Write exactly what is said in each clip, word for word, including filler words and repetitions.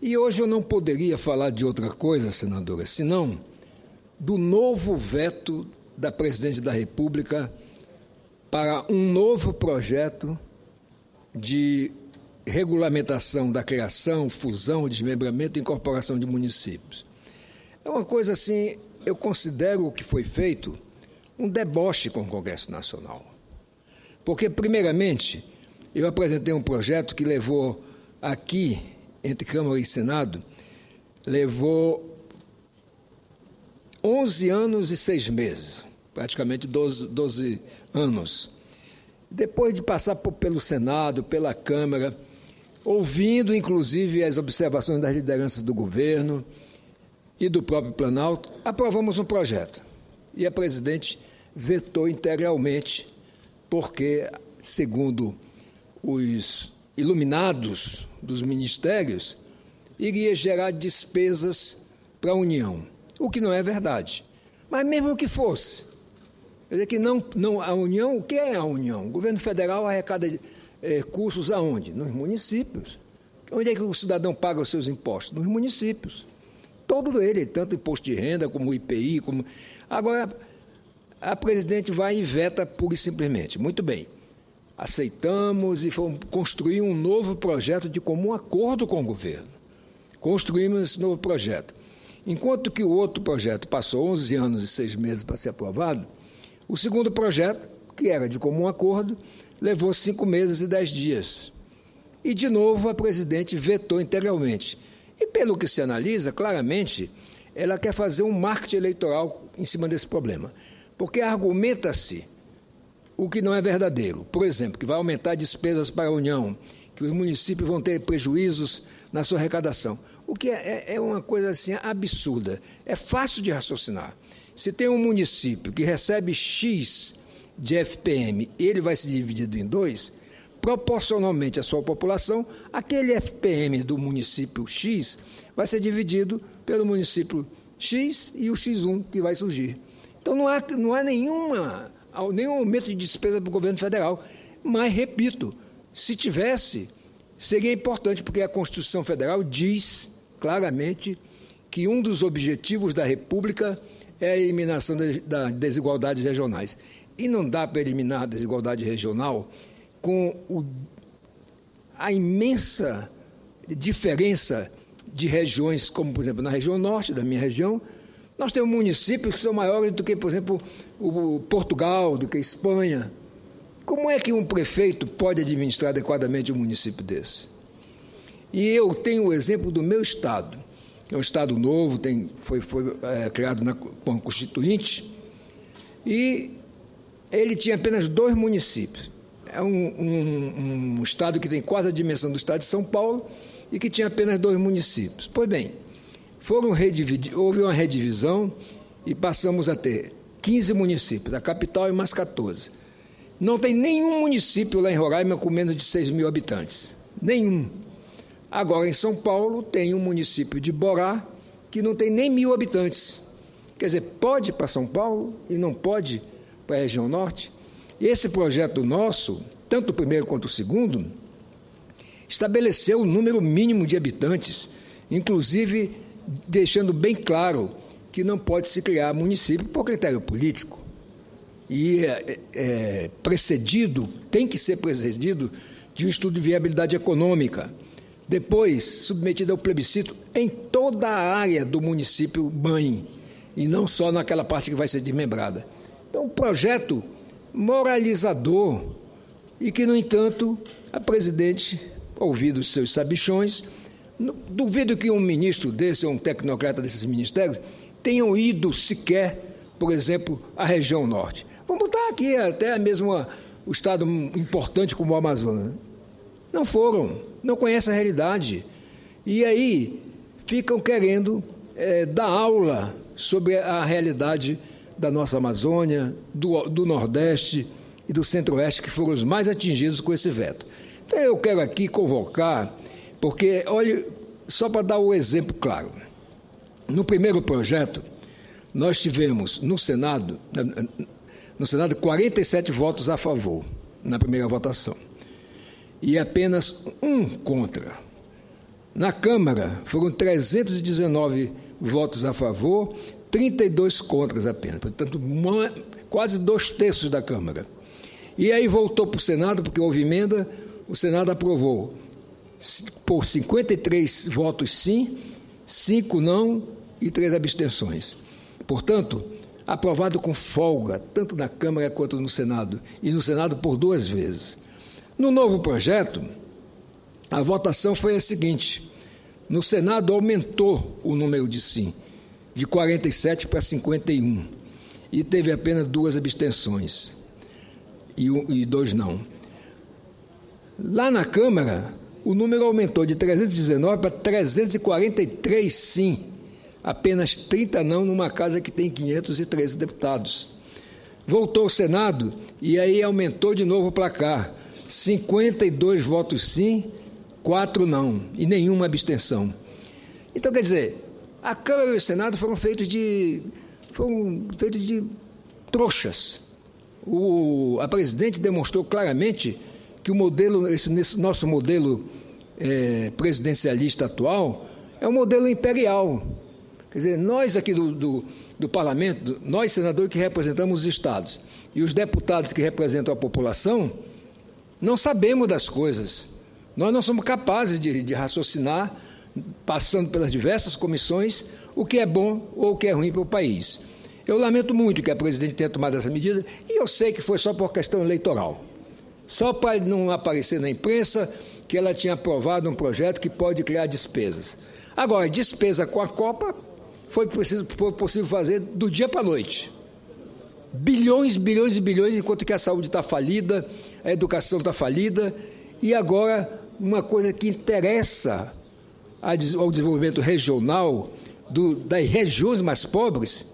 E hoje eu não poderia falar de outra coisa, senadora, senão do novo veto da Presidente da República para um novo projeto de regulamentação da criação, fusão, desmembramento e incorporação de municípios. É uma coisa assim, eu considero o que foi feito um deboche com o Congresso Nacional. Porque, primeiramente, eu apresentei um projeto que levou aqui, entre Câmara e Senado, levou onze anos e seis meses, praticamente doze, doze anos. Depois de passar por, pelo Senado, pela Câmara, ouvindo, inclusive, as observações das lideranças do governo e do próprio Planalto, aprovamos um projeto. E a presidente vetou integralmente, porque, segundo os iluminados dos ministérios, iria gerar despesas para a União, o que não é verdade. Mas mesmo que fosse, quer dizer que não, não, a União, o que é a União? O governo federal arrecada é, recursos aonde? Nos municípios. Onde é que o cidadão paga os seus impostos? Nos municípios. Todo ele, tanto imposto de renda como o I P I. Como... Agora, a presidente vai e veta pura e simplesmente. Muito bem. Aceitamos e fomos construir um novo projeto de comum acordo com o governo. Construímos esse novo projeto. Enquanto que o outro projeto passou onze anos e seis meses para ser aprovado, o segundo projeto, que era de comum acordo, levou cinco meses e dez dias. E, de novo, a presidente vetou integralmente. E, pelo que se analisa, claramente, ela quer fazer um marketing eleitoral em cima desse problema. Porque argumenta-se o que não é verdadeiro. Por exemplo, que vai aumentar despesas para a União, que os municípios vão ter prejuízos na sua arrecadação. O que é, é uma coisa assim absurda. É fácil de raciocinar. Se tem um município que recebe X de F P M e ele vai ser dividido em dois, proporcionalmente à sua população, aquele F P M do município X vai ser dividido pelo município X e o X um que vai surgir. Então não há, não há nenhuma, nenhum aumento de despesa para o governo federal. Mas, repito, se tivesse, seria importante, porque a Constituição Federal diz claramente que um dos objetivos da República é a eliminação das desigualdades regionais. E não dá para eliminar a desigualdade regional com o, a imensa diferença de regiões, como, por exemplo, na região norte da minha região, nós temos municípios que são maiores do que, por exemplo, o Portugal, do que a Espanha. Como é que um prefeito pode administrar adequadamente um município desse? E eu tenho o exemplo do meu estado, que é um estado novo, tem, foi, foi é, criado na com a Constituinte, e ele tinha apenas dois municípios. É um, um, um estado que tem quase a dimensão do estado de São Paulo e que tinha apenas dois municípios. Pois bem, foram redividir, houve uma redivisão e passamos a ter quinze municípios, a capital e mais catorze. Não tem nenhum município lá em Roraima com menos de seis mil habitantes. Nenhum. Agora, em São Paulo, tem um município de Borá que não tem nem mil habitantes. Quer dizer, pode ir para São Paulo e não pode para a região norte. E esse projeto nosso, tanto o primeiro quanto o segundo, estabeleceu o número mínimo de habitantes, inclusive deixando bem claro que não pode se criar município por critério político. E é, é, precedido, tem que ser precedido de um estudo de viabilidade econômica, depois submetido ao plebiscito em toda a área do município mãe, e não só naquela parte que vai ser desmembrada. Então, um projeto moralizador e que, no entanto, a presidente, ouvido os seus sabichões, duvido que um ministro desse ou um tecnocrata desses ministérios tenham ido sequer, por exemplo, à região norte. Vamos botar aqui até mesmo o estado importante como o Amazonas. Não foram, não conhecem a realidade. E aí ficam querendo é, dar aula sobre a realidade da nossa Amazônia, do, do Nordeste e do Centro-Oeste, que foram os mais atingidos com esse veto. Então eu quero aqui convocar, porque, olha, só para dar o exemplo claro, no primeiro projeto, nós tivemos no Senado, no Senado quarenta e sete votos a favor, na primeira votação, e apenas um contra. Na Câmara, foram trezentos e dezenove votos a favor, trinta e dois contras apenas, portanto, uma, quase dois terços da Câmara. E aí voltou para o Senado, porque houve emenda, o Senado aprovou por cinquenta e três votos sim, cinco não e três abstenções. Portanto, aprovado com folga, tanto na Câmara quanto no Senado, e no Senado por duas vezes. No novo projeto, a votação foi a seguinte: no Senado aumentou o número de sim, de quarenta e sete para cinquenta e um, e teve apenas duas abstenções e, um, e dois não. Lá na Câmara, o número aumentou de trezentos e dezenove para trezentos e quarenta e três sim, apenas trinta não numa casa que tem quinhentos e treze deputados. Voltou ao Senado e aí aumentou de novo o placar, cinquenta e dois votos sim, quatro não e nenhuma abstenção. Então, quer dizer, a Câmara e o Senado foram feitos de, foram feitos de trouxas. O, a presidente demonstrou claramente que o modelo, esse, esse nosso modelo é, presidencialista atual é um modelo imperial. Quer dizer, nós aqui do, do, do parlamento, nós senadores que representamos os estados e os deputados que representam a população, não sabemos das coisas. Nós não somos capazes de, de raciocinar, passando pelas diversas comissões, o que é bom ou o que é ruim para o país. Eu lamento muito que a presidente tenha tomado essa medida, e eu sei que foi só por questão eleitoral. Só para não aparecer na imprensa que ela tinha aprovado um projeto que pode criar despesas. Agora, despesa com a Copa foi, preciso, foi possível fazer do dia para a noite. Bilhões, bilhões e bilhões, enquanto que a saúde está falida, a educação está falida, e agora uma coisa que interessa ao desenvolvimento regional do, das regiões mais pobres,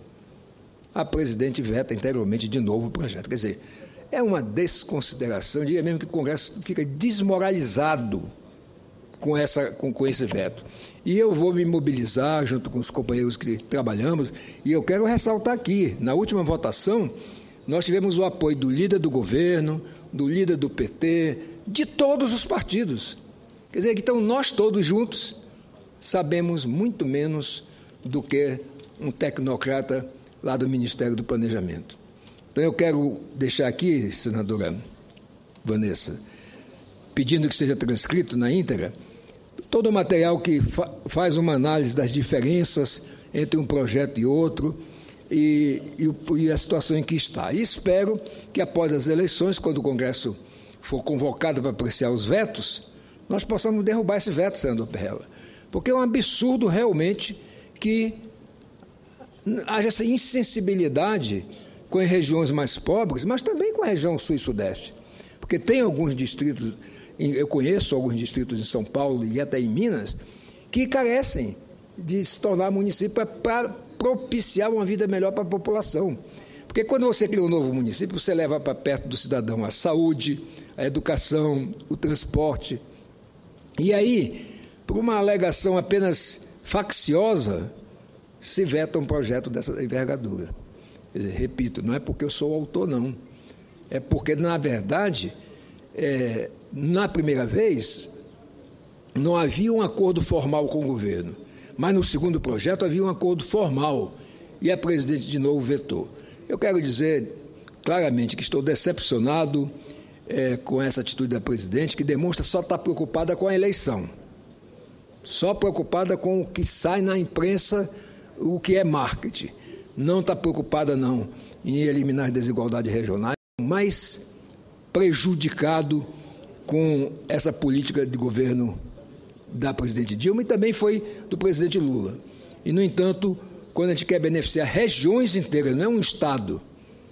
a presidente veta interiormente de novo o projeto. Quer dizer, é uma desconsideração, diria mesmo que o Congresso fica desmoralizado com, essa, com, com esse veto. E eu vou me mobilizar junto com os companheiros que trabalhamos, e eu quero ressaltar aqui, na última votação, nós tivemos o apoio do líder do governo, do líder do P T, de todos os partidos. Quer dizer, que então nós todos juntos sabemos muito menos do que um tecnocrata lá do Ministério do Planejamento. Então eu quero deixar aqui, senadora Vanessa, pedindo que seja transcrito na íntegra, todo o material que fa- faz uma análise das diferenças entre um projeto e outro e, e, e a situação em que está. E espero que após as eleições, quando o Congresso for convocado para apreciar os vetos, nós possamos derrubar esse veto, senador Perrella. Porque é um absurdo realmente que haja essa insensibilidade com as regiões mais pobres, mas também com a região sul e sudeste. Porque tem alguns distritos, eu conheço alguns distritos em São Paulo e até em Minas, que carecem de se tornar município para propiciar uma vida melhor para a população. Porque quando você cria um novo município, você leva para perto do cidadão a saúde, a educação, o transporte. E aí, por uma alegação apenas facciosa, se veta um projeto dessa envergadura. Quer dizer, repito, não é porque eu sou o autor, não. É porque, na verdade, é, na primeira vez, não havia um acordo formal com o governo, mas no segundo projeto havia um acordo formal e a presidente de novo vetou. Eu quero dizer claramente que estou decepcionado é, com essa atitude da presidente, que demonstra só estar preocupada com a eleição, só preocupada com o que sai na imprensa, o que é marketing. Não está preocupada, não, em eliminar as desigualdades regionais, mas prejudicado com essa política de governo da presidente Dilma e também foi do presidente Lula. E, no entanto, quando a gente quer beneficiar regiões inteiras, não é um estado,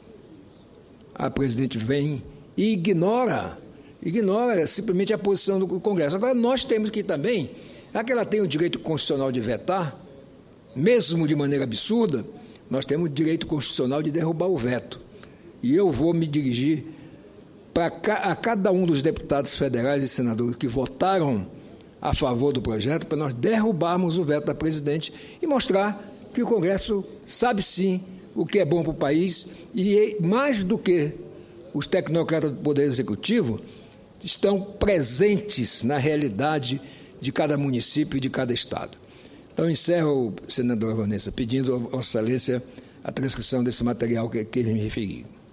a presidente vem e ignora, ignora simplesmente a posição do Congresso. Agora, nós temos que também, já que ela tem o direito constitucional de vetar, mesmo de maneira absurda, nós temos o direito constitucional de derrubar o veto. E eu vou me dirigir para a cada um dos deputados federais e senadores que votaram a favor do projeto, para nós derrubarmos o veto da presidente e mostrar que o Congresso sabe sim o que é bom para o país e, mais do que os tecnocratas do Poder Executivo, estão presentes na realidade de cada município e de cada estado. Então, encerro, senador Vanessa, pedindo a Vossa Excelência a transcrição desse material que, que me referi.